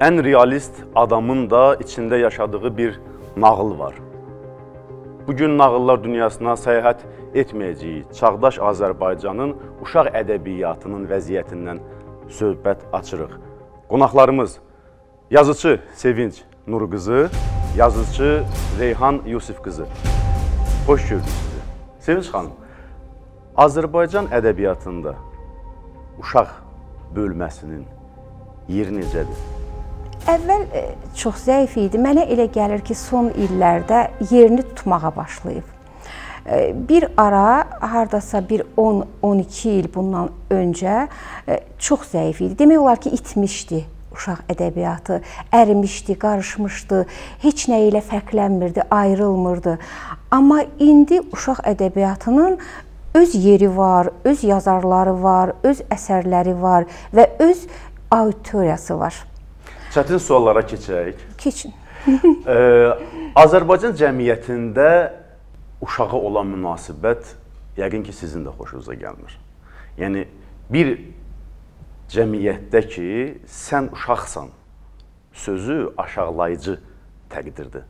ən realist adamın da içində yaşadığı bir nağıl var. Bugün nağıllar dünyasına səyahət etməyəcəyi çağdaş Azərbaycanın uşaq ədəbiyyatının vəziyyətindən söhbət açırıq. Qonaqlarımız yazıcı Sevinç Nurqızı, yazıcı Reyhan Yusif qızı. Xoş gördük sizi. Sevinç xanım, Azərbaycan ədəbiyyatında uşaq bölməsinin yeri necədir? Əvvəl çox zəif idi. Mənə elə gəlir ki, son illərdə yerini tutmağa başlayıb. Bir ara, hardasa bir 10-12 il bundan öncə çox zəif idi. Demək olar ki, itmişdi uşaq ədəbiyyatı, ərimişdi, qarışmışdı, heç nə ilə fərqlənmirdi, ayrılmırdı. Amma indi uşaq ədəbiyyatının öz yeri var, öz yazarları var, öz əsərləri var və öz auditoriyası var. Çətin suallara keçək. Keçin. Azərbaycan cəmiyyətində uşağa olan münasibət yəqin ki, sizin də xoşunuza gəlmir. Yəni, bir cəmiyyətdə ki, sən uşaqsan sözü aşağılayıcı təqdirdir.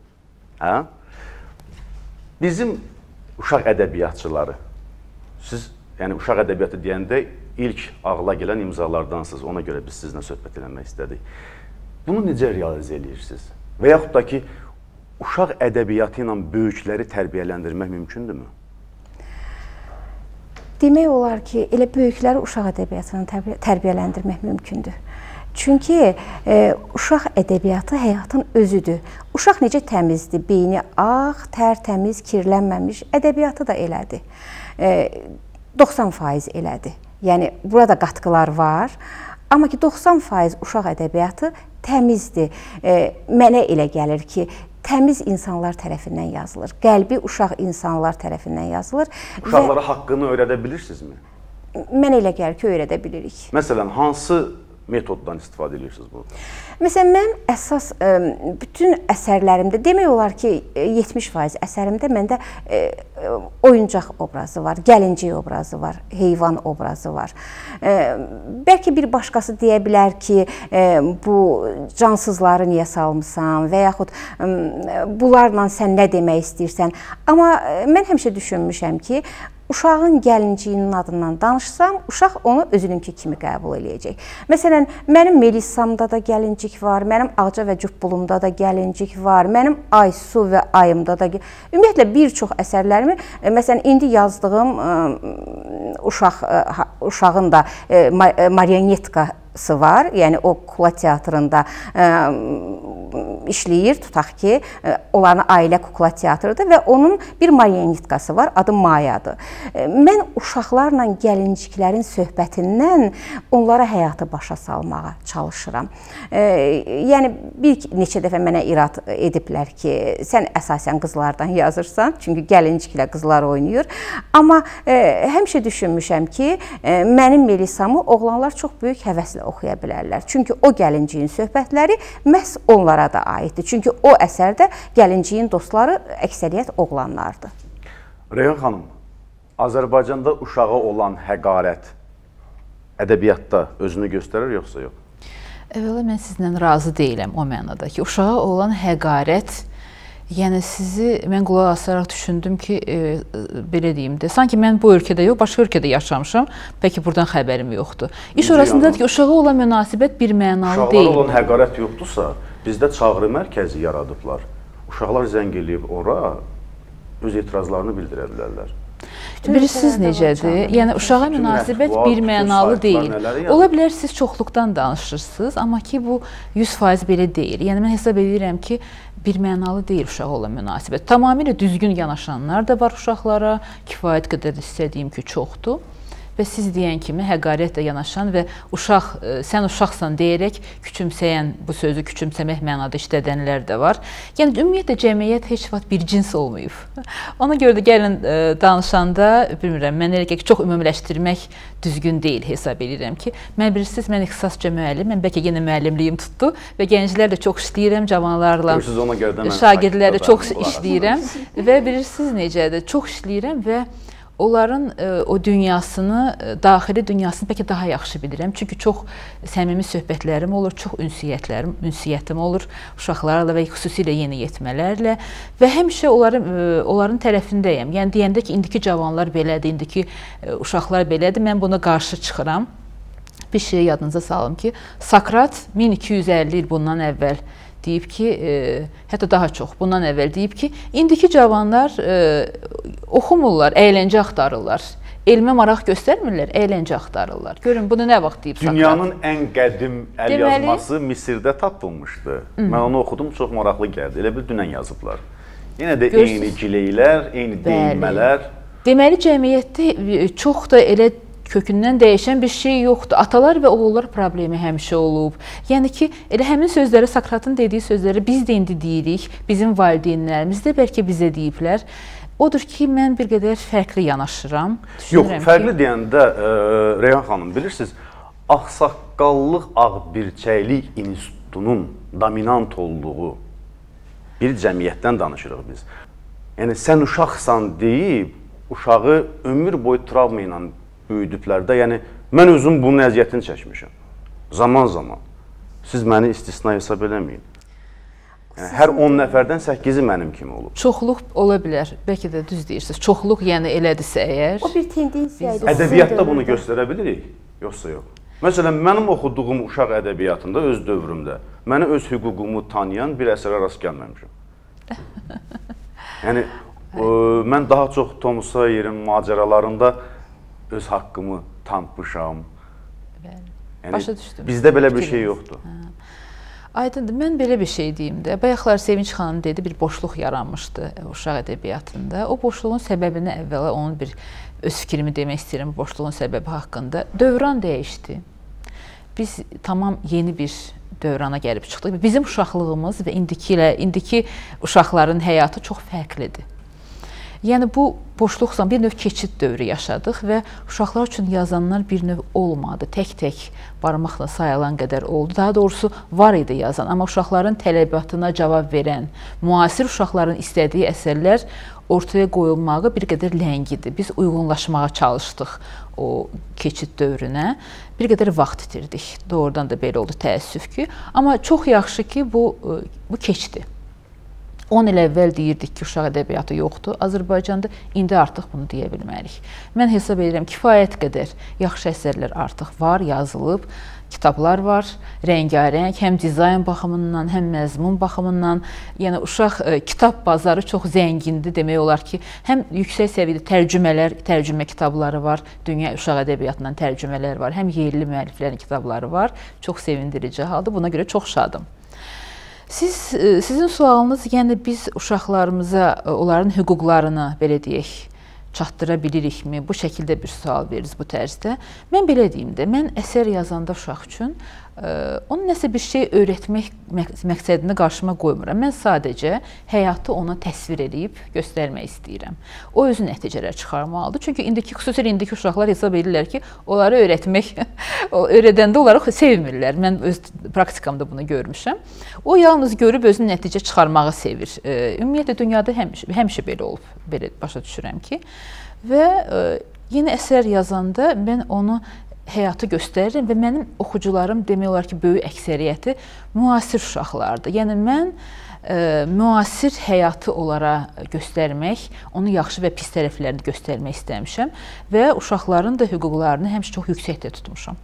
Bizim uşaq ədəbiyyatçıları, siz yəni uşaq ədəbiyyatı deyəndə ilk ağla gələn imzalardansınız, ona görə biz sizinlə söhbət eləmək istədik. Bunu necə realizə edirsiniz? Və yaxud da ki, uşaq ədəbiyyatı ilə böyükləri tərbiyələndirmək mümkündürmü? Demək olar ki, elə böyükləri uşaq ədəbiyyatını tərbiyələndirmək mümkündür. Çünki uşaq ədəbiyyatı həyatın özüdür. Uşaq necə təmizdir, beyni ağ, tərtəmiz, kirlənməmiş, ədəbiyyatı da elədir. 90% elədir. Yəni, burada qatqılar var. Amma ki, 90% uşaq ədəbiyyatı təmizdir. Mənə elə gəlir ki, təmiz insanlar tərəfindən yazılır. Qəlbi uşaq insanlar tərəfindən yazılır. Uşaqlara haqqını öyrədə bilirsinizmi? Mənə elə gəlir ki, öyrədə bilirik. Məsələn, hansı metoddan istifadə edirsiniz bunu? Məsələn, mən əsas bütün əsərlərimdə, demək olar ki, 70% əsərimdə məndə oyuncaq obrazı var, gəlincik obrazı var, heyvan obrazı var. Bəlkə bir başqası deyə bilər ki, bu cansızları niyə salmısan və yaxud bunlarla sən nə demək istəyirsən. Amma mən həmişə düşünmüşəm ki, uşağın gəlinciyinin adından danışsam, uşaq onu özününki kimi qəbul eləyəcək. Məsələn, mənim Melissamda da gəlincik var, mənim Ağca və Cübbulumda da gəlincik var, mənim Aysu və Ayımda da ümumiyyətlə, bir çox əsərlərimi, məsələn, indi yazdığım uşağın da marionetkası var, yəni o Kukla teatrında işləyir, tutaq ki, onların ailə kukla teatrıdır və onun bir marionetkası var, adı Mayadır. Mən uşaqlarla gəlinciklərin söhbətindən onlara həyatı başa salmağa çalışıram. Yəni, bir neçə dəfə mənə irad ediblər ki, sən əsasən qızlardan yazırsan, çünki gəlinciklə qızlar oynayır. Amma həmişə düşünmüşəm ki, mənim Melissamı oğlanlar çox böyük həvəslə oxuya bilərlər. Çünki o gəlinciyin söhbətləri məhz onlara da aiddir. Çünki o əsərdə gəlinciyin dostları əksəriyyət oğlanlardır. Reyhan xanım, Azərbaycanda uşağa olan həqarət ədəbiyyatda özünü göstərir, yoxsa yox? Əvvəla, mən sizlə razı deyiləm o mənada ki, uşağa olan həqarət, yəni sizi mən qulaq asaraq düşündüm ki, belə deyim də, sanki mən bu ölkədə yox, başqa ölkədə yaşamışam, bəlkə buradan xəbərim yoxdur. İş orasındadır ki, uşağa olan münasibət bir mənalı deyil. Uşaqlar olan həqarət yoxdursa, bizdə çağrı mərkəzi yaradıblar. Uşaqlar zəng eləyib ora, öz etirazlarını bildirə bilərlər. Bilirsiniz necədir? Yəni, uşağa münasibət bir mənalı deyil. Ola bilər, siz çoxluqdan danışırsınız, amma ki, bu 100% belə deyil. Yəni, mən hesab edirəm ki, bir mənalı deyil uşağa olan münasibət. Tamamilə düzgün yanaşanlar da var uşaqlara, kifayət qədər istədiyim ki, çoxdur. Və siz deyən kimi həqarətlə yanaşan və uşaq, sən uşaqsan deyərək küçümsəyən, bu sözü küçümsəmək mənada işlədənlər də var. Yəni, ümumiyyətlə, cəmiyyət heç vaxt bir cins olmayıb. Ona görə də gəlin danışanda, bilmirəm, mən elə ki, çox ümumiləşdirmək düzgün deyil hesab edirəm ki, mən bilirsiniz, mən ixtisasca müəllim, mən bəlkə yenə müəllimliyim tutdu və gənclərlə çox işləyirəm, cavanlarla, şagirdlərlə çox işləyirəm və bilirsiniz necədir, çox işləyirəm və onların o dünyasını, daxili dünyasını bəlkə daha yaxşı bilirəm. Çünki çox səmimi söhbətlərim olur, çox ünsiyyətim olur uşaqlarla və xüsusilə yeniyetmələrlə və həmişə onların tərəfindəyəm. Yəni deyəndə ki, indiki cavanlar belədir, indiki uşaqlar belədir, mən buna qarşı çıxıram. Bir şey yadınıza salım ki, Sakrat 1250 il bundan əvvəl deyib ki, hətta daha çox bundan əvvəl deyib ki, indiki cavanlar oxumurlar, əyləncə axtarırlar. Elmə maraq göstərmirlər, əyləncə axtarırlar. Görün, bunu nə vaxt deyib Sakrat? Dünyanın ən qədim əl yazması Misirdə tapılmışdı. Mən onu oxudum, çox maraqlı gəldi. Elə bir dünən yazıblar. Yenə də eyni gileylər, eyni deyilmələr. Deməli, cəmiyyətdə çox da elə kökündən dəyişən bir şey yoxdur. Atalar və oğullar problemi həmişə olub. Yəni ki, elə həmin sözləri, Sakratın dediyi sözləri biz də indi deyirik, bizim valideynlərimiz də bəlkə bizə deyiblər. Odur ki, mən bir qədər fərqli yanaşıram. Yox, fərqli deyəndə, Reyhan xanım, bilirsiniz, ağsaqqallıq, ağbirçəklik institutunun dominant olduğu bir cəmiyyətdən danışırıq biz. Yəni, sən uşaqsan deyib, uşağı ömür boyu travma ilə böyüdüblərdə, yəni mən özüm bunun əziyyətini çəkmişəm. Zaman-zaman. Siz məni istisna hesab eləməyin. Yəni, hər 10 nəfərdən 8-i mənim kimi olub. Çoxluq ola bilər, bəlkə də düz deyirsiniz. Çoxluq yəni elədirsə əgər. O bir tendensiyadır. Ədəbiyyatda bunu göstərə bilirik, yoxsa yox. Məsələn, mənim oxuduğum uşaq ədəbiyyatında öz dövrümdə mənə öz hüququmu tanıyan bir əsərə rast gəlməmişəm. Yəni, mən daha çox Tom Sawyer'in macəralarında öz haqqımı tanımışam. Başa düşdüm. Bizdə belə bir şey yoxdur. Aydındır, mən belə bir şey deyim də. Bayaqlar Sevinç xanım dedi, bir boşluq yaranmışdı uşaq ədəbiyyatında. O boşluğun səbəbini əvvəla onun bir öz fikrimi demək istəyirəm boşluğun səbəbi haqqında. Dövran dəyişdi. Biz tamam yeni bir dövrana gəlib çıxdıq. Bizim uşaqlığımız və indiki uşaqların həyatı çox fərqlidir. Yəni bu boşluq zaman bir növ keçid dövrü yaşadıq və uşaqlar üçün yazanlar bir növ olmadı. Tək-tək barmaqla sayılan qədər oldu. Daha doğrusu var idi yazan, amma uşaqların tələbatına cavab verən, müasir uşaqların istədiyi əsərlər ortaya qoyulmağı bir qədər ləngidi. Biz uyğunlaşmağa çalışdıq o keçid dövrünə. Bir qədər vaxt itirdik. Doğrudan da belə oldu, təəssüf ki. Amma çox yaxşı ki, bu keçdi. 10 il əvvəl deyirdik ki, uşaq ədəbiyyatı yoxdur Azərbaycanda, indi artıq bunu deyə bilmərik. Mən hesab edirəm, kifayət qədər yaxşı əsərlər artıq var, yazılıb, kitablar var, rəngarəng, həm dizayn baxımından, həm məzmun baxımından. Yəni, uşaq kitab bazarı çox zəngindir, demək olar ki, həm yüksək səviyyədə tərcümə kitabları var, dünya uşaq ədəbiyyatından tərcümələr var, həm yerli müəlliflərin kitabları var, çox sevindirici haldır, buna görə çox şadım. Sizin sualınız, yəni biz uşaqlarımıza onların hüquqlarını, belə deyək, çatdıra bilirikmi? Bu şəkildə bir sual veririz bu tərzdə. Mən belə deyim də, mən əsər yazanda uşaq üçün onun nəsə bir şey öyrətmək məqsədini qarşıma qoymuram. Mən sadəcə həyatı ona təsvir edib göstərmək istəyirəm. O özü nəticələr çıxarmalıdır. Çünki xüsusilə indiki uşaqlar hesab edirlər ki, onları öyrədəndə onları sevmirlər. Mən öz praktikamda bunu görmüşəm. O yalnız görüb özünü nəticə çıxarmağı sevir. Ümumiyyətlə, dünyada həmişə belə olub, belə başa düşürəm ki. Və yeni əsər yazanda mən onu həyatı göstərirəm və mənim oxucularım demək olar ki, böyük əksəriyyəti müasir uşaqlardır. Yəni, mən müasir həyatı onlara göstərmək, onun yaxşı və pis tərəflərini göstərmək istəmişəm və uşaqların da hüquqlarını həmişə çox yüksəkdə tutmuşam.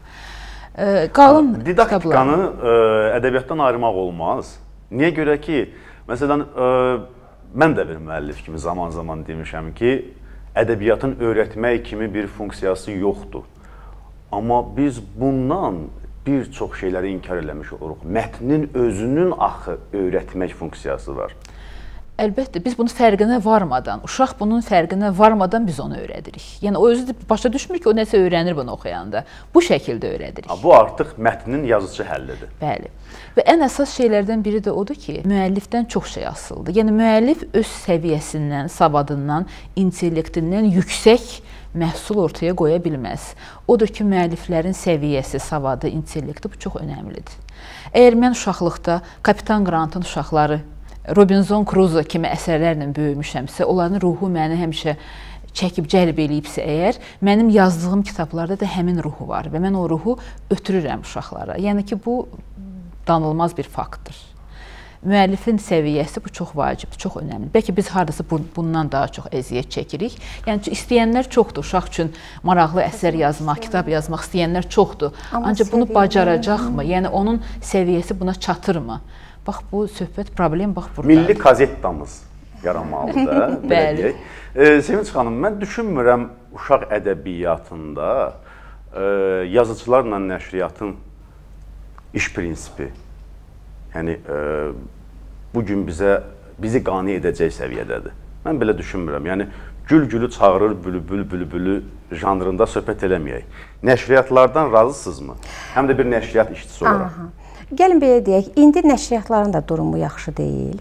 Didaktikanı ədəbiyyatdan ayırmaq olmaz. Niyə görə ki, məsələn, mən də bir müəllif kimi zaman-zaman demişəm ki, ədəbiyyatın öyrətmək kimi bir funksiyası yoxdur. Amma biz bundan bir çox şeyləri inkar eləmiş oluruq. Mətnin özünün axı öyrətmək funksiyası var. Əlbəttə, biz bunun fərqinə varmadan, uşaq bunun fərqinə varmadan biz onu öyrədirik. Yəni, o özü də başa düşmür ki, o nəsə öyrənir bunu oxuyanda. Bu şəkildə öyrədirik. Bu artıq mətnin yazıcı həllidir. Bəli. Və ən əsas şeylərdən biri də odur ki, müəllifdən çox şey asılıdır. Yəni, müəllif öz səviyyəsindən, savadından, intellektindən yüksək məhsul ortaya qoya bilməz. Odur ki, müəlliflərin səviyyəsi, savadı, intellekti bu çox önəmlidir. Əgər mən uşaqlıqda Kapitan Grantın uşaqları, Robinson Crusoe kimi əsərlərlə böyümüşəmsə, onların ruhu məni həmişə çəkib cəlb eləyibsə əgər, mənim yazdığım kitablarda da həmin ruhu var və mən o ruhu ötürürəm uşaqlara. Yəni ki, bu danılmaz bir faktdır. Müəllifin səviyyəsi bu çox vacibdir, çox önəmli. Bəlkə biz hardasa bundan daha çox əziyyət çəkirik. Yəni istəyənlər çoxdur, uşaq üçün maraqlı əsər yazmaq, kitab yazmaq istəyənlər çoxdur. Ancaq bunu bacaracaqmı? Yəni onun səviyyəsi buna çatırmı? Bax bu söhbət, problem bax burada. Milli kazettamız yaranmalıdır, belə deyək. Sevinç xanım, mən düşünmürəm uşaq ədəbiyyatında yazıcılarla nəşriyyatın iş prinsipi, yəni bugün bizi qane edəcək səviyyədədir. Mən belə düşünmürəm. Yəni gül-gülü çağırır, bülbülü janrında söhbət eləməyək. Nəşriyyatlardan razısınızmı? Həm də bir nəşriyyat işçisi olaraq. Gəlin belə deyək, indi nəşriyyatların da durumu yaxşı deyil.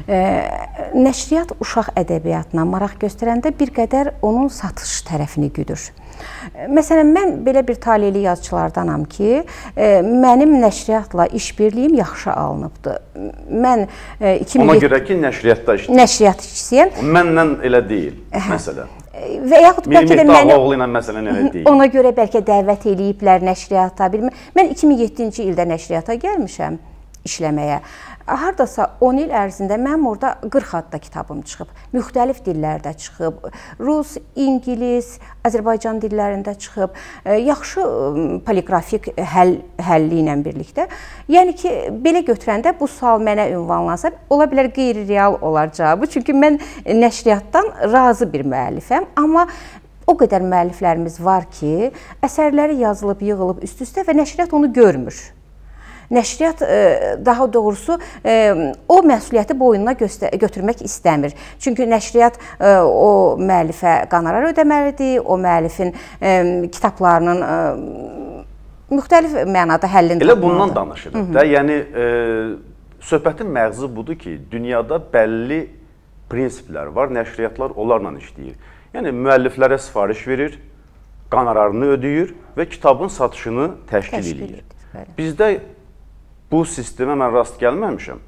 Nəşriyyat uşaq ədəbiyyatına maraq göstərəndə bir qədər onun satış tərəfini güdür. Məsələn, mən belə bir taleyli yazıçılardanam ki, mənim nəşriyyatla işbirliyim yaxşı alınıbdır. Mən ona görə ki, nəşriyyatda işləyir. Nəşriyyat işçisiyəm. Məndən elə deyil, məsələn. Və yaxud bəlkə də məni ona görə bəlkə dəvət eləyiblər nəşriyyata. Mən 2007-ci ildə nəşriyyata gəlmişəm işləməyə. Hardasa 10 il ərzində mənim orada 40 adda kitabım çıxıb. Müxtəlif dillərdə çıxıb. Rus, İngilis, Azərbaycan dillərində çıxıb. Yaxşı poliqrafik həlli ilə birlikdə. Yəni ki, belə götürəndə bu sual mənə ünvanlansa, ola bilər qeyri-real olacaq. Çünki mən nəşriyyatdan razı bir müəllifəm. Amma o qədər müəlliflərimiz var ki, əsərləri yazılıb, yığılıb üst-üstə və nəşriyyat onu görmür. Nəşriyyat daha doğrusu o məsuliyyəti boynuna götürmək istəmir. Çünki nəşriyyat o müəllifə qonorar ödəməlidir, o müəllifin kitablarının müxtəlif mənada həllini tapmalıdır. Elə bundan danışırıq da. Yəni söhbətin məğzi budur ki, dünyada bəlli prinsiplər var, nəşriyyatlar onlarla işləyir. Yəni müəlliflərə sifariş verir, qonorarını ödəyir və kitabın satışını təşkil edir. Bizdə bu sistemə mən rast gəlməmişəm.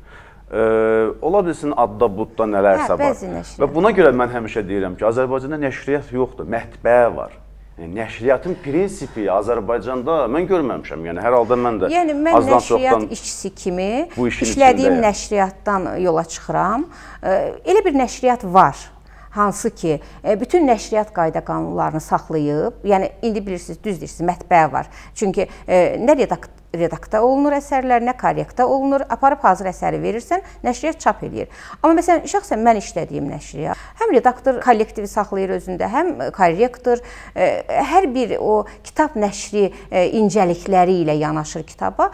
Ola bilsin adda budda nələrsə var. Və buna görə mən həmişə deyirəm ki, Azərbaycanda nəşriyyat yoxdur, mətbəə var. Nəşriyyatın prinsipi Azərbaycanda mən görməmişəm. Yəni hər halda mən də yəni mən nəşriyyat işçisi kimi işlədiyim nəşriyyatdan yola çıxıram. Elə bir nəşriyyat var. Hansı ki, bütün nəşriyyat qayda qanunlarını saxlayıb, yəni indi bilirsiniz, düz deyirsiniz, mətbəə var. Çünki nə redakta olunur əsərlər, nə korrekta olunur, aparıb hazır əsəri verirsən, nəşriyyat çap edir. Amma məsələn, şəxsən mən işlədiyim nəşriyyat, həm redaktor kollektivi saxlayır özündə, həm korrektor, hər bir o kitab nəşri incəlikləri ilə yanaşır kitaba.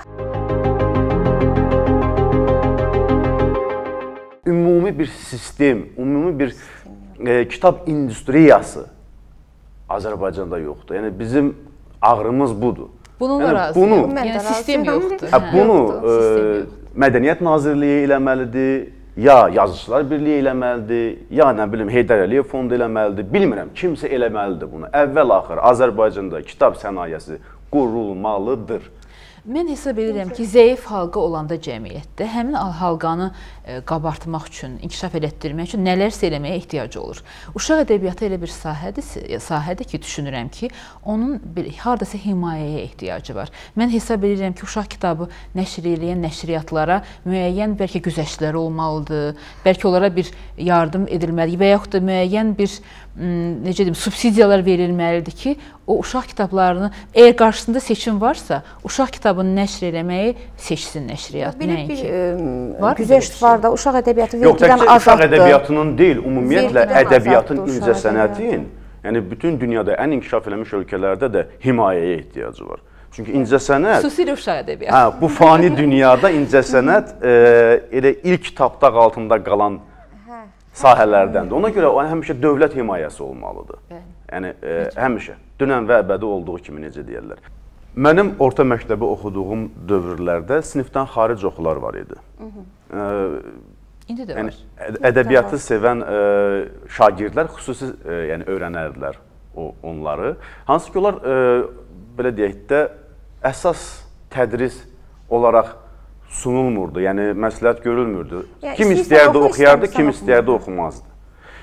Ümumi bir sistem, ümumi bir kitab industriyası Azərbaycanda yoxdur. Yəni bizim ağrımız budur. Bununla razıyam. Yəni sistem yoxdur. Bunu Mədəniyyət Nazirliyi eləməlidir, ya Yazıçılar Birliyi eləməlidir, ya nə bilim Heydər Əliyev Fondu eləməlidir. Bilmirəm, kimsə eləməlidir bunu. Əvvəl-axır Azərbaycanda kitab sənayesi qurulmalıdır. Mən hesab edirəm ki, zəif halqa olanda cəmiyyətdə həmin halqanı qabartmaq üçün, inkişaf elətdirmək üçün nələrsə eləməyə ehtiyacı olur. Uşaq ədəbiyyatı elə bir sahədir ki, düşünürəm ki, onun hardasa himayəyə ehtiyacı var. Mən hesab edirəm ki, uşaq kitabı nəşr eləyən nəşriyyatlara müəyyən bəlkə güzəştləri olmalıdır, bəlkə onlara bir yardım edilməlidir və yaxud da müəyyən bir necə deyim, subsidiyalar verilməlidir ki, o uşaq kitablarını, əgər qarşısında seçim varsa, uşaq kitabını nəşr eləməyi seçsin nəşriyyat. Belə bir güzəşt var da, uşaq ədəbiyyatı vergidən azaltdı. Yox, uşaq ədəbiyyatının deyil, ümumiyyətlə ədəbiyyatın, incəsənətin, yəni bütün dünyada ən inkişaf eləmiş ölkələrdə də himayəyə ehtiyacı var. Çünki incəsənət, xüsusilə uşaq ədəbiyyatı. Bu fani dünyada incəsənət elə ilk tapdaq altında qalan sahələrdəndir. Ona görə həmişə dövlət himayəsi olmalıdır. Yəni, həmişə. Dünən və əbədi olduğu kimi, necə deyərlər. Mənim orta məktəbi oxuduğum dövrlərdə sinifdən xaric oxular var idi. İndi də var. Ədəbiyyatı sevən şagirdlər xüsusi öyrənərdilər onları. Hansı ki, onlar, belə deyək də, əsas tədris olaraq sunulmurdu, yəni məsləhət görülmürdü. Kim istəyərdi oxuyardı, kim istəyərdi oxumazdı.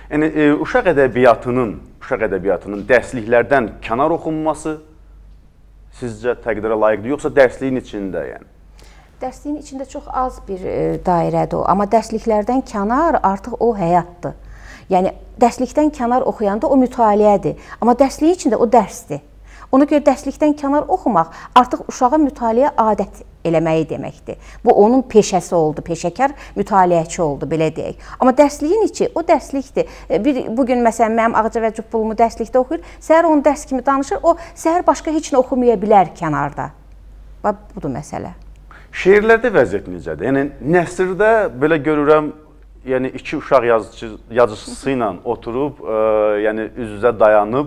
Yəni uşaq ədəbiyyatının dərsliklərdən kənar oxunması sizcə təqdirə layiqdir, yoxsa dərsliyin içində yəni? Dərsliyin içində çox az bir dairədir o, amma dərsliklərdən kənar artıq o həyatdır. Yəni dərslikdən kənar oxuyanda o mütaliədir, amma dərsliyin içində o dərsdir. Ona görə dərslikdən kənar oxumaq artıq uşağa mütaliə adət eləməyi deməkdir. Bu onun peşəsi oldu, peşəkar mütaliəçi oldu, belə deyək. Amma dərsliyin içi o dərslikdir. Bugün məsələn mənim Ağcavənd pulumu dərslikdə oxuyur, səhər onu dərs kimi danışır, o səhər başqa heç nə oxumaya bilər kənarda. Bax, budur məsələ. Şeirlərdə vəziyyət necədir? Yəni nəsrdə belə görürəm, yəni iki uşaq yazıcısı ilə oturub, yəni üz-üzə dayanıb,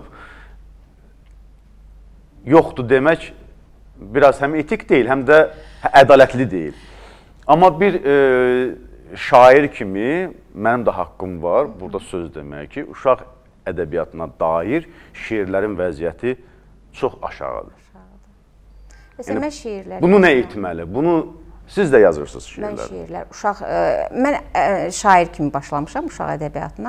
yoxdur demək biraz həm etik deyil, həm də ədalətli deyil. Amma bir şair kimi mənim də haqqım var burada söz demək ki, uşaq ədəbiyyatına dair şeirlərin vəziyyəti çox aşağıdır. Məsələn, mən şeirlər... Bunu nə etməli? Bunu siz də yazırsınız şeirlər. Mən şeirlər, mən şair kimi başlamışam uşaq ədəbiyyatına.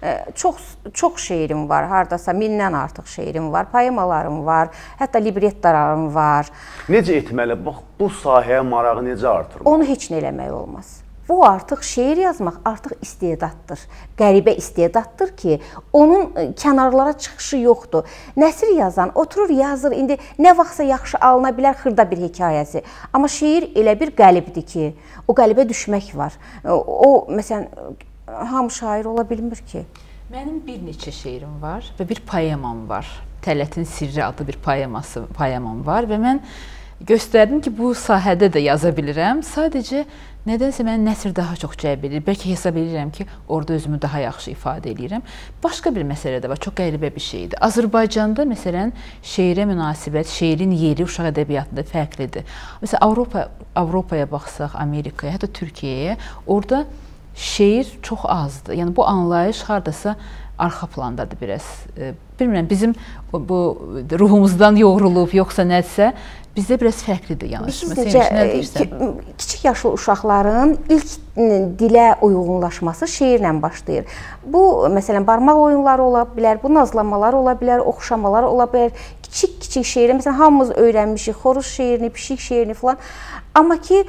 Çox şeirim var, hardasa 1000-dən artıq şeirim var, poemalarım var, hətta librettalarım var. Necə etməli? Bax, bu sahəyə marağı necə artırmaq? Onu heç nə eləmək olmaz. Bu artıq şeir yazmaq artıq istedaddır. Qəribə istedaddır ki, onun kənarlara çıxışı yoxdur. Nəsr yazan oturur, yazır. İndi nə vaxtsa yaxşı alına bilər xırda bir hekayəsi. Amma şeir elə bir qəlibdir ki, o qəlibə düşmək var. O, məsələn, hamı şair ola bilmir ki. Mənim bir neçə şeirim var və bir poemam var. Tələtin Sirri adlı bir poemam var və mən göstərdim ki, bu sahədə də yaza bilirəm. Sadəcə nədənsə mənə nəsr daha çox cəlb edir. Bəlkə hesab edirəm ki, orada özümü daha yaxşı ifadə edirəm. Başqa bir məsələ də var, çox qəribə bir şeydir. Azərbaycanda məsələn şeirə münasibət, şeirin yeri uşaq ədəbiyyatında fərqlidir. Məsələn, Avropaya baxsaq, Amerikaya, hətta Türkiyəyə, orada şeir çox azdır. Yəni bu anlayış hardasa arxa plandadır biraz. Bilmirəm, bizim bu ruhumuzdan yoğrulub, yoxsa nədirsə, bizdə biraz fərqlidir yanaşma. Kiçik yaşlı uşaqların ilk dilə uyğunlaşması şeirlə başlayır. Bu, məsələn, barmaq oyunları ola bilər, bu nazlamalar ola bilər, oxşamalar ola bilər. Kiçik şeiri, məsələn, hamımız öyrənmişik, xoruz şeirini, pişik şeirini falan. Amma ki,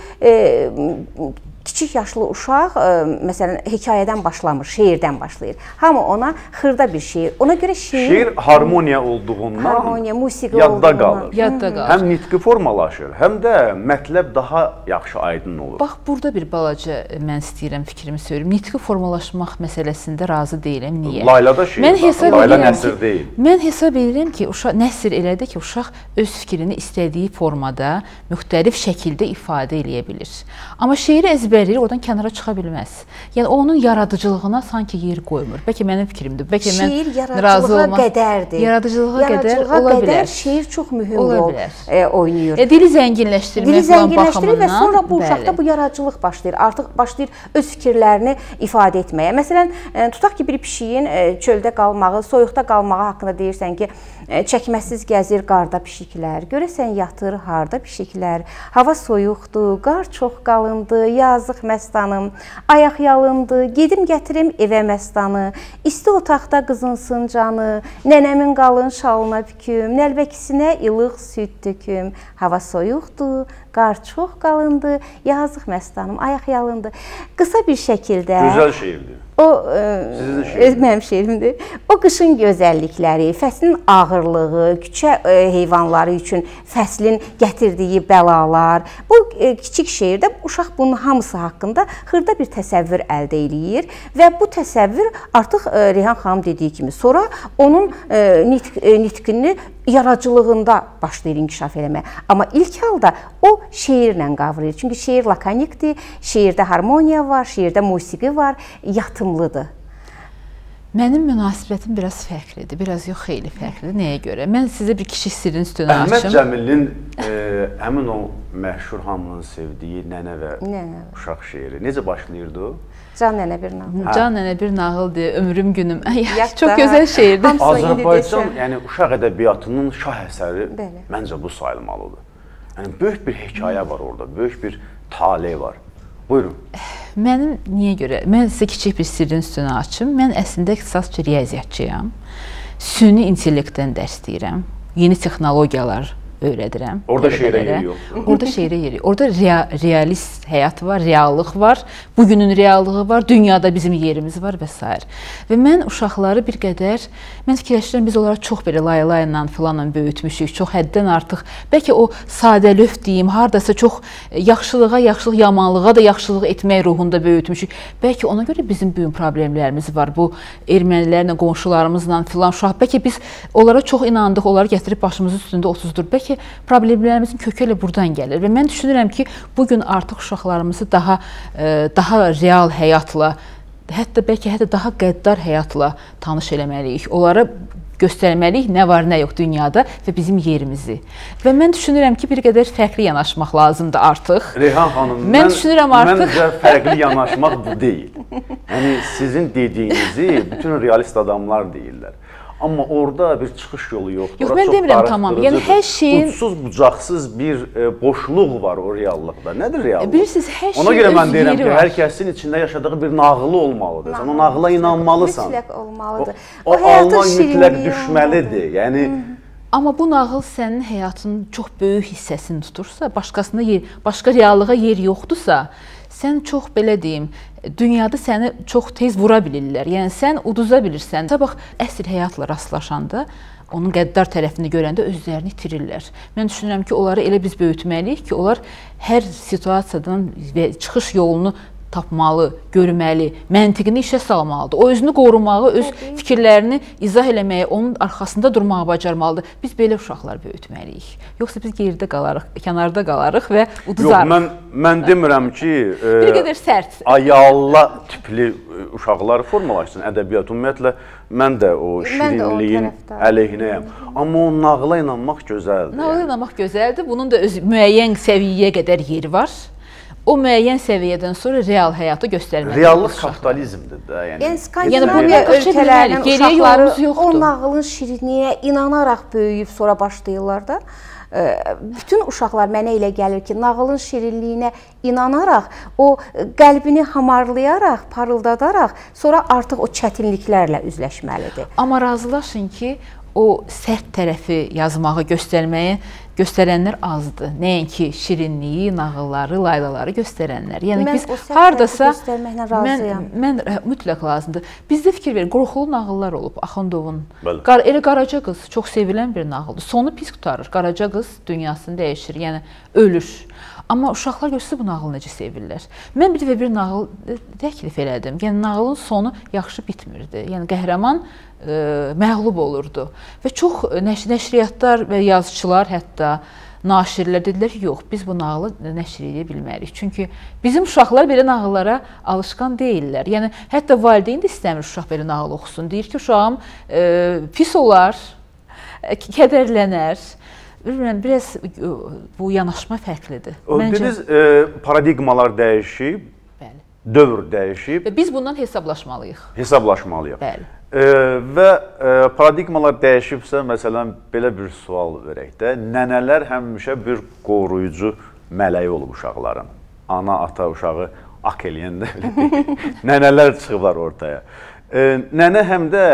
kiçik yaşlı uşaq, məsələn, hekayədən başlamır, şeirdən başlayır. Hamı ona xırda bir şeir. Ona görə şeir harmoniya olduğundan yadda qalır. Həm nitqi formalaşır, həm də mətləb daha yaxşı aydın olur. Bax, burada bir balaca mən istəyirəm fikrimi söyləyim. Nitqi formalaşmaq məsələsində razı deyiləm. Niyə? Laylada şeir var, layla nəsr deyil. Mən hesab edirəm ki, nəsr elədir ki, uşaq öz fikrini istədiyi formada, müxtəlif şəkildə ifadə eləyə bilir. Amma şeiri əzbərləyir, oradan kənara çıxa bilməz. Yəni, onun yaradıcılığına sanki yer qoymur. Bəlkə mənim fikrimdir. Bəlkə mən razı olmaz. Yaradıcılığa qədər ola bilər. Şeir çox mühüm rol oynayır. Dili zənginləşdirmək falan baxımından. Və sonra bu uşaqda bu yaradıcılıq başlayır. Artıq başlayır öz fikirlərini ifadə etməyə. Məsələn, tutaq ki, bir pişiyin çöldə qalmağı, soyuqda qalmağı haqqında deyirsən ki, çəkməsiz gəzir qarda pişiklər, görəsən yatır harda pişiklər, hava soyuqdur, qar çox qalındı, yazıq məstanım, ayaq yalındı, gedim gətirim evə məstanı, isti otaqda qızınsın canı, nənəmin qalın şalına büküm, nəlbəkisinə ilıq süd döküm, hava soyuqdur, qar çox qalındı, yazıq məstanım, ayaq yalındı. Qısa bir şəkildə... Gözəl şeirdir. O, mənim şeirimdir. O qışın gözəllikləri, fəslin ağırlığı, küçə heyvanları üçün fəslin gətirdiyi bəlalar. Bu kiçik şeirdə uşaq bunun hamısı haqqında xırda bir təsəvvür əldə eləyir və bu təsəvvür artıq Reyhan xanım dediyi kimi sonra onun nitqini yaradıcılığında başlayır inkişaf eləməyə. Amma ilk halda o şeirlə qavrayır. Çünki şeir lakanikdir, şeirdə harmoniya var, şeirdə musiqi var, yatımlıdır. Mənim münasibətim biraz fərqlidir, biraz yox, xeyli fərqlidir. Nəyə görə? Mən sizə bir kişi sirrin üstünə açım. Əhməd Cəmilin həmin o məşhur hamının sevdiyi Nənə və Uşaq şeiri necə başlayırdı o? Can nənə bir nağıl. Can nənə bir nağıldır, ömrüm günüm. Çox gözəl şeirdir. Azərbaycan, yəni uşaq ədəbiyyatının şah əsəri məncə bu sayılmalıdır. Yəni böyük bir hekayə var orada, böyük bir tale var. Buyurun. Mənim niyə görə? Mən sizə kiçik bir sirrin üstünü açım. Mən əslində ixtisasca riyaziyyatçıyam. Süni intellektdən dərs deyirəm. Yeni texnologiyalar öyrədirəm. Orada şeirə yeri yoxdur. Orada şeirə yeri. Orada realist həyat var, reallıq var, bugünün reallığı var, dünyada bizim yerimiz var və s. Və mən uşaqları bir qədər, mən fikirləşirəm, biz onlara çox belə layla filanla böyütmüşük, çox həddən artıq, bəlkə o sadəlöv deyim, hardasa çox yaxşılığa yaxşılıq, yamanlığa da yaxşılıq etmək ruhunda böyütmüşük. Bəlkə ona görə bizim bu gün problemlərimiz var. Bu ermənilərlə, qonşularımızla filan uşaq, bəlkə biz onlara çox inandıq, onları gətirib başımızın üstündə otuzdur. Bəlkə problemlərimizin kökü elə buradan gəlir və mən düşünürəm ki, bugün artıq uşaqlarımızı daha real həyatla, hətta daha qəddar həyatla tanış eləməliyik. Onlara göstərməliyik nə var, nə yox dünyada və bizim yerimizi. Və mən düşünürəm ki, bir qədər fərqli yanaşmaq lazımdır artıq. Reyhan xanım, mən düşünürəm artıq. Məncə fərqli yanaşmaq bu deyil. Yəni sizin dediyinizi bütün realist adamlar deyirlər. Amma orada bir çıxış yolu yoxdur. Yox, mən demirəm tamam. Yəni hər şeyin ucsuz bucaqsız bir boşluq var o reallıqda. Nədir reallıq? Bilirsiniz, hər şeyin ona görə mən deyirəm ki, hər kəsin içində yaşadığı bir nağılı olmalıdır. Sən o nağıla inanmalısan. Mütləq olmalıdır. O alman mütləq düşməlidir. Yəni amma bu nağıl sənin həyatının çox böyük hissəsini tutursa, başqa reallığa yer yoxdursa, sən çox belə deyim, dünyada səni çox tez vura bilirlər. Yəni sən uduza bilirsən. Sabah əsl həyatla rastlaşanda, onun qəddar tərəfini görəndə özlərini itirirlər. Mən düşünürəm ki, onları elə biz böyütməliyik ki, onlar hər situasiyadan və çıxış yolunu tapmalı, görməli, məntiqini işə salmalıdır. O özünü qorumağı, öz fikirlərini izah eləməyi, onun arxasında durmağı bacarmalıdır. Biz belə uşaqlar böyütməliyik. Yoxsa biz geridə qalarıq, kənarda qalarıq və uduzarıq. Yox, mən demirəm ki, bir qədər sərt. Ayalla tipli uşaqlar formalaşsın ədəbiyyat. Ümumiyyətlə, mən də o şirinliyin əleyhinəyəm. Amma o nağıla inanmaq gözəldir. Nağıla inanmaq gözəldir. Bunun da öz müəyyən səviyyəyə qədər yeri var. O müəyyən səviyyədən sonra real həyatı göstərməlidir. Reallıq kapitalizmdir də. Yəni Skandinaviya ölkələrinin uşaqları o nağılın şirinliyə inanaraq böyüyüb sonra başlayırlar da. Bütün uşaqlar mənə elə gəlir ki, nağılın şirinliyinə inanaraq, o qəlbini hamarlayaraq, parıldadaraq, sonra artıq o çətinliklərlə üzləşməlidir. Amma razılaşın ki, o sərt tərəfi yazmağı göstərənlər azdır. Nəinki şirinliyi, nağılları, laylaları göstərənlər. Yəni biz hardasa mən mütləq lazımdır. Bizdə fikir verin, qorxulu nağıllar olub Axundovun. Elə Qaraca qız çox sevilən bir nağıldır. Sonu pis qurtarır. Qaraca qız dünyasını dəyişir, yəni ölür. Amma uşaqlar görsə bu nağılı necə sevirlər. Mən bir nağıl təklif elədim. Yəni nağılın sonu yaxşı bitmirdi. Yəni qəhrəman məğlub olurdu. Və çox nəşriyyatlar və yazıçılar, hətta naşirlər dedilər ki, yox, biz bu nağılı nəşr edə bilmərik. Çünki bizim uşaqlar belə nağıllara alışqan deyirlər. Yəni hətta valideyn də istəmir uşaq belə nağıl oxusun. Deyir ki, uşağım pis olar, kədərlənər. Bilmirəm, biraz bu yanaşma fərqlidir. Dediniz, paradigmalar dəyişib, dövr dəyişib. Və biz bundan hesablaşmalıyıq. Hesablaşmalıyıq. Bəli. Və paradigmalar dəyişibsə, məsələn, belə bir sual verək də, nənələr həmişə bir qoruyucu mələyi olub uşaqların. Ana, ata uşağı ak eləyəndə nənələr çıxıblar ortaya. Nənə həm də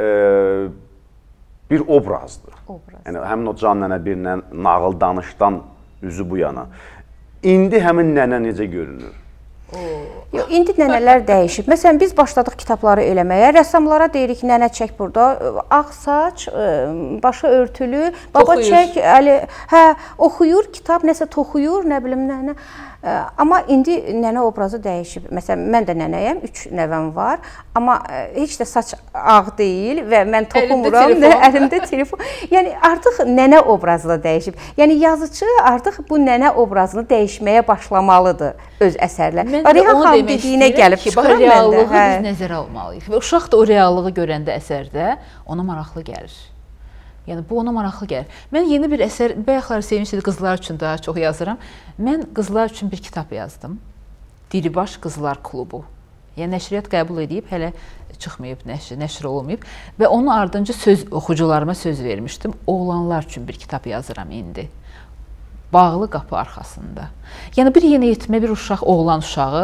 bir obrazdır. Yəni, həmin o Can nənə bir nağıl danışdan üzü bu yana. İndi həmin nənə necə görünür? Yox, indi nənələr dəyişib. Məsələn, biz başladıq kitabları eləməyə. Rəssamlara deyirik, nənə çək burada, ağ saç, başı örtülü, baba çək, oxuyur, kitab nəsə toxuyur, nə bilim, nənə. Amma indi nənə obrazı dəyişib. Məsələn, mən də nənəyəm, 3 nəvəm var. Amma heç də saç ağ deyil və mən toxumuram, əlimdə telefon. Yəni, artıq nənə obrazı da dəyişib. Yəni, yazıcı artıq bu nənə obrazını dəyişməyə başlamalıdır öz əsərlə. Reyhan xanım dediyinə gəlib çıxıram mən də. Reallığı biz nəzərə almalıyıq və uşaq da o reallığı görəndə əsərdə ona maraqlı gəlir. Yəni, bu ona maraqlı gəlir. Mən yeni bir əsər, bayaqları sevinçlidir, qızlar üçün daha çox yazıram. Mən qızlar üçün bir kitab yazdım. Diribaş Qızlar Klubu. Yəni, nəşriyyat qəbul edib, hələ çıxmayıb, nəşr olunmayıb. Və onun ardınca oxucularıma söz vermişdim. Oğlanlar üçün bir kitab yazıram indi. Bağlı qapı arxasında. Yəni, bir yeniyetmə bir uşaq, oğlan uşağı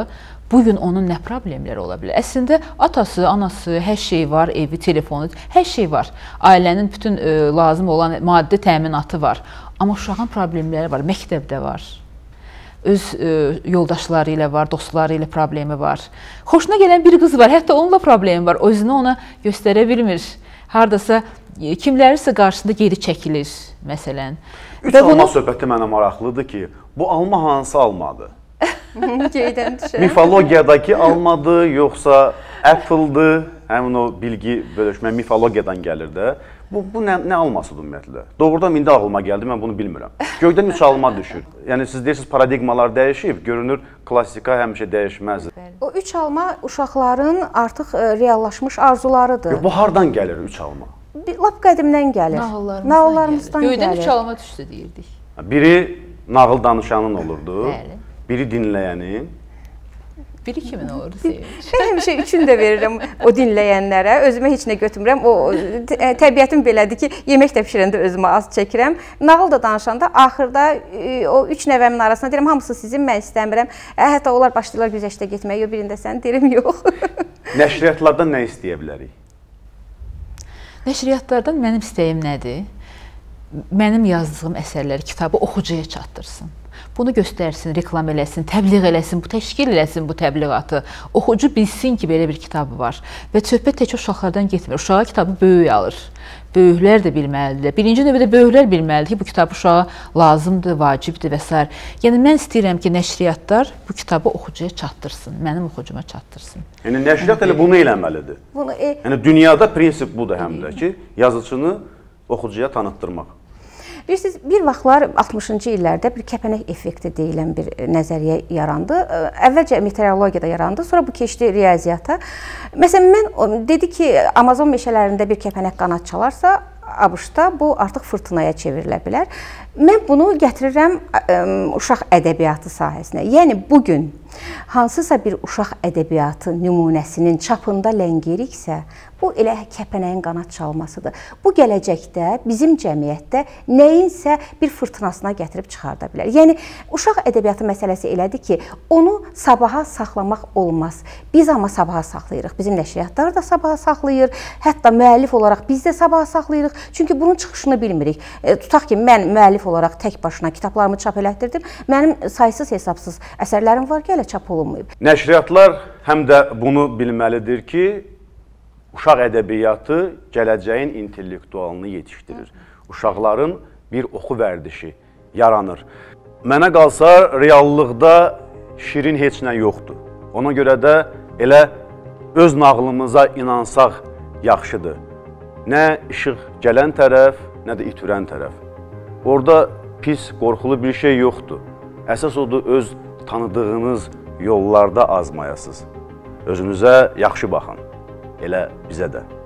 bu gün onun nə problemləri ola bilər? Əslində atası, anası, hər şey var, evi, telefonu, hər şey var. Ailənin bütün lazım olan maddi təminatı var. Amma uşağın problemləri var, məktəbdə var. Öz yoldaşları ilə var, dostları ilə problemi var. Xoşuna gələn bir qız var, hətta onunla problemi var. Özünü ona göstərə bilmir. Hardasa kimlərisə qarşısında geri çəkilir, məsələn. Üç alma söhbəti mənə maraqlıdır ki, bu alma hansı almadır? Geydən düşər. Mifologiyadakı almadır, yoxsa Apple-dır? Həmin o bilgi bölüşmə mifologiyadan gəlir də. Bu nə almasıdır ümumiyyətlə? Doğrudan indi ağlıma gəldi, mən bunu bilmirəm. Göydən 3 alma düşür. Yəni siz deyirsiniz paradigmalar dəyişib, görünür klassika həmişə dəyişməzdir. O 3 alma uşaqların artıq reallaşmış arzularıdır. Bu hardan gəlir 3 alma? Lap qədimdən gəlir. Nağıllarımızdan gəlir. Göydən 3 alma düşdü deyirdik. Biri nağıl danışanın olurdu, Bəli. biri dinləyənin. Biri kimin olurdu Sevinç? Mən həmişə üçünü də verirəm o dinləyənlərə. Özümə heç nə götürmürəm. O təbiətim belədir ki, yemək də bişirəndə özümə az çəkirəm. Nağıl da danışanda axırda o 3 nəvəmin arasında deyirəm, hamısı sizin, mən istəmirəm. Hətta onlar başlayırlar güzəştə getməyə, yox birində sən, deyirəm, yox. Nəşriyyatlardan nə istəyə bilərik? Nəşriyyatlardan mənim istəyim nədir? Mənim yazdığım əsərləri, kitabı oxucuya çatdırsın. Bunu göstərsin, reklam eləsin, təbliğ eləsin, təşkil eləsin bu təbliğatı. Oxucu bilsin ki, belə bir kitabı var. Və söhbət tək uşaqlardan getmir. Uşağa kitabı böyük alır. Böyüklər də bilməlidir. Birinci növbədə böyüklər bilməlidir ki, bu kitab uşağa lazımdır, vacibdir və s. Yəni, mən istəyirəm ki, nəşriyyatlar bu kitabı oxucuya çatdırsın, mənim oxucuma çatdırsın. Yəni, nəşriyyat elə bunu eləməlidir. Yəni, dünyada prinsip budur həm də ki, yazıcını oxucuya tanıtdırmaq. Bilirsiniz, bir vaxtlar 60-cı illərdə bir kəpənək effekti deyilən bir nəzəriyyə yarandı. Əvvəlcə meteorologiyada yarandı, sonra bu keçdi riyaziyyata. Məsələn, mən dedi ki, Amazon meşələrində bir kəpənək qanad çalarsa, ABŞ-da bu artıq fırtınaya çevrilə bilər. Mən bunu gətirirəm uşaq ədəbiyyatı sahəsinə. Yəni, bugün hansısa bir uşaq ədəbiyyatı nümunəsinin çapında ləngiyiriksə, bu elə kəpənəyin qanad çalmasıdır. Bu gələcəkdə bizim cəmiyyətdə nəyinsə bir fırtınasına gətirib çıxarda bilər. Yəni, uşaq ədəbiyyatı məsələsi elədir ki, onu sabaha saxlamaq olmaz. Biz amma sabaha saxlayırıq. Bizim nəşriyyatlar da sabaha saxlayır. Hətta müəllif olaraq biz də sabaha saxlayırıq. Çünki bunun çıxışını bilmirik. Tutaq ki, mən müəllif olaraq tək başına kitablarımı çap elətdirdim. Mənim saysız hesabsız əsərlərim var ki, hələ çap olunmayıb. Nəşriyyatlar həm də bunu bilməlidir ki, uşaq ədəbiyyatı gələcəyin intellektualını yetişdirir. Uşaqların bir oxu vərdişi yaranır. Mənə qalsa, reallıqda şirin heç nə yoxdur. Ona görə də elə öz nağlımıza inansaq yaxşıdır. Nə işıq gələn tərəf, nə də itirən tərəf. Orada pis, qorxulu bir şey yoxdur. Əsas odur, öz tanıdığınız yollarda azmayasınız. Özünüzə yaxşı baxın. Elə bizə də.